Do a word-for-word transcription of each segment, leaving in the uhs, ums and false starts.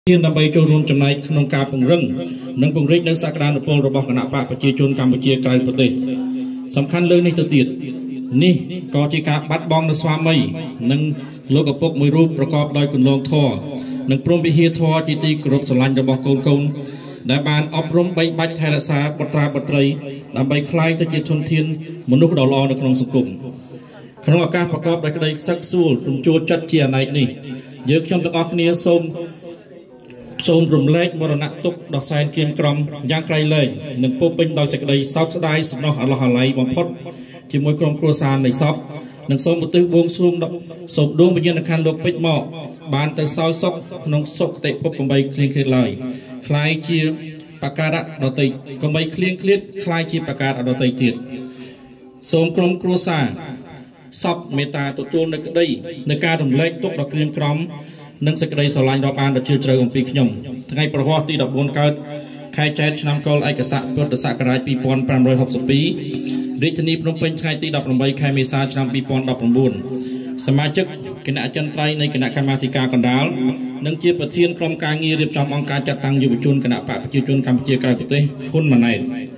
Hiện nằm bay châu rùm chấm này không cà bùng rừng, nâng bùng rích nâng sạc đàn ở pol robot nạp bạc và chia chôn Campuchia cài bờ tây. Sầm khăn lưỡi này tự tiệt, ní có chỉ cả bắt bong nó xoa mây, nâng lô gặp bốc mùi rúpประกอบដោយគុណលងធរនិងព្រមវិហារធរជាទីគោរពស្រឡាញ់របស់កូនកូនដែលបានអប់រំបីបាច់ថែរក្សាបុត្រាបុត្រីដើម្បីคล้ายទៅជាធនធានមនុស្សដ៏ល្អនៅក្នុងសង្គមក្នុងឱកាសប្រកបដោយក្តីសឹកសួលរំជួលចិត្តជាអណែកនេះយើងខ្ញុំទាំងអស់គ្នាសូមសូមរំលែកមរណៈទុក្ខដ៏សែនគៀមក្រំយ៉ាងក្រៃលែងនិងពោពេញដោយសេចក្តីសោកស្ដាយសំណោះអាឡោះអាល័យបំផុតជាមួយក្រុមគ្រួសារនៃសពនិងសូមឧទ្ទិសបួងសួងសូមដួងវិញ្ញាណក្ខន្ធលោកពេជ្រមកបានទៅសោយសុខក្នុងសុគតិភព8គ្លៀងគ្លៀតឡើយคล้ายជាបការៈដតីកុំបីគ្លៀងគ្លៀតคล้ายជាបការៈដតីទៀតសូមក្រុមគ្រួសារសពមេត្តាទទួលនៅក្តីនៅការរំលែកទុក្ខដ៏ក្រៀមក្រំនិងសេចក្តីស្រឡាញ់រាប់អានដ៏ជ្រាលជ្រៅអំពីខ្ញុំថ្ងៃប្រហ័សទី14កើតខែចែកឆ្នាំកុរឯកស័កពុទ្ធសករាជ2562រាជធានីភ្នំពេញថ្ងៃទី18ខែមេសាឆ្នាំ2019សមាជិកគណៈអចិន្ត្រៃយ៍នៃគណៈកម្មាធិការកណ្ដាលនិងជាប្រធានក្រុមការងាររៀបចំអង្គការចាត់តាំងយុវជនគណៈបកប្រជាជនកម្ពុជាក្រៅប្រទេសហ៊ុនម៉ាណែត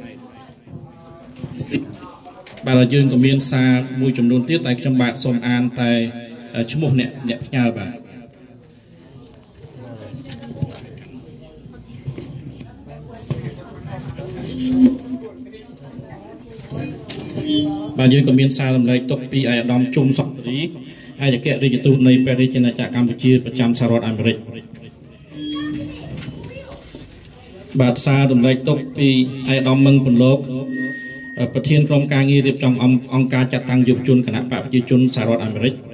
បាទយើងក៏មានសារមួយចំនួនទៀតដែលខ្ញុំបាទសូមអានតែឈ្មោះអ្នកអ្នកផ្ញើបាទបាទយើងក៏មានសាររំលែកទុកពីឯកឧត្តមជុំសុខរីឯកអគ្គរដ្ឋទូតនៃព្រះរាជាណាចក្រកម្ពុជាប្រចាំសហរដ្ឋអាមេរិកបាទសាររំលែកទុកពីឯកឧត្តមមឹងពន្លកប្រធានក្រុមការងាររៀបចំអង្គការចាត់តាំងយុវជនគណៈបកប្រជាជនសហរដ្ឋអាមេរិក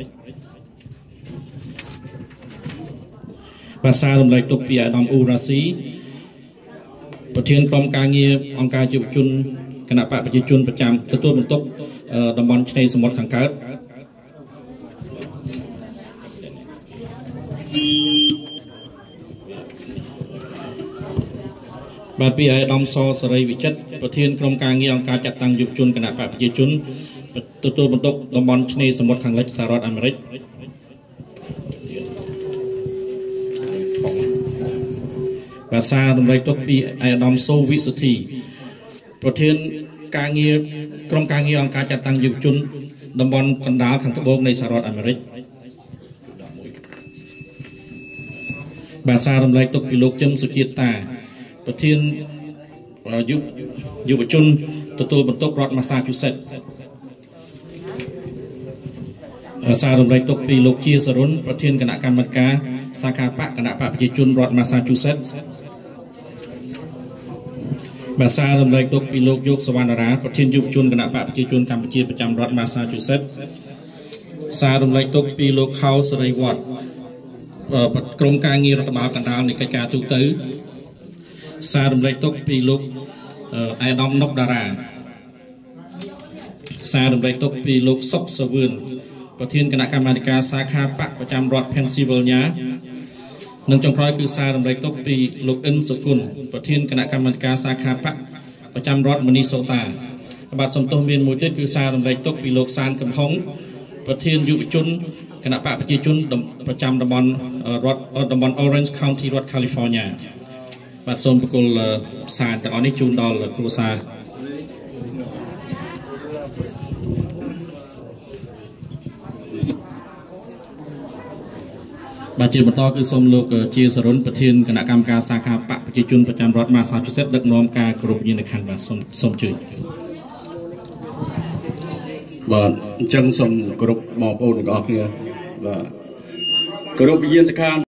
បាទសាររំលែកទុកពីឯកឧត្តមអ៊ូរ៉ាស៊ីប្រធានក្រុមការងារអង្គការយុវជនគណៈបកប្រជាជនប្រចាំទទួលបន្ទុកតំបន់ឆ្នេរសមុទ្រខាងកើតបាទពីឯកឧត្តមសសេរីវិចិត្រប្រធានក្រុមការងារអង្គការចាត់តាំងយុវជនគណៈបកប្រជាជនទទួលបន្ទុកតំបន់ឆ្នេរសមុទ្រខាងលិចសហរដ្ឋអាមេរិកបាទសារសម្ដែងទុកពីឯកឧត្តមសូវិសុធីប្រធានការងារក្រុមការងារអង្គការចាត់តាំងយុវជនតំបន់កណ្ដាលខាងត្បូងនៃសហរដ្ឋអាមេរិកបាទសាររំលែកទុកពីលោកជឹមសុជាតិតាប្រធានយុវយុវជនទទួលបន្ទុករដ្ឋ Massachusetts សាររំលែកទុកពីលោកជាសរុនប្រធានគណៈកម្មាធិការសាខាបកគណៈបកប្រជាជនរដ្ឋ Massachusetts បាទសាររំលែកទុកពីលោកយកសវណ្ណរាប្រធានយុវជនគណៈបកប្រជាជនកម្ពុជាប្រចាំរដ្ឋ Massachusetts សាររំលែកទុកពីលោកខោសេរីវត្តក្រុមការងាររដ្ឋបាលកណ្ដាលនៃកិច្ចការទូទៅសាររំលែកទុកពីលោកអេដាមណុកតារាសាររំលែកទុកពីលោកសុកសវឿនប្រធានគណៈកម្មាធិការសាខាបកប្រចាំរដ្ឋ Pennsylvania និងចុងក្រោយគឺសាររំលែកទុកពីលោកអិនសុគន្ធប្រធានគណៈកម្មាធិការសាខាបកប្រចាំរដ្ឋ Minnesota បាទសំទោសមានមួយទៀតគឺសាររំលែកទុកពីលោកសានកំហុងប្រធានយុវជនគណៈបកប្រជាជនប្រចាំតំបន់រដ្ឋតំបន់ Orange County រដ្ឋ California បាទសូមប្រគល់សារទាំងអស់នេះជូនដល់គ្រួសារបាទជាបន្តគឺសូមលោកជាសរុនប្រធានគណៈកម្មការសាខាបកប្រជាជនប្រចាំរដ្ឋ Massachusetts ដឹកនាំការគោរពវិញ្ញាណក្ខន្ធបាទសូមសូមជឿបាទអញ្ចឹងសូមគោរពបងប្អូនទាំងអស់គ្នាបាទគោរពវិញ្ញាណក្ខន្ធ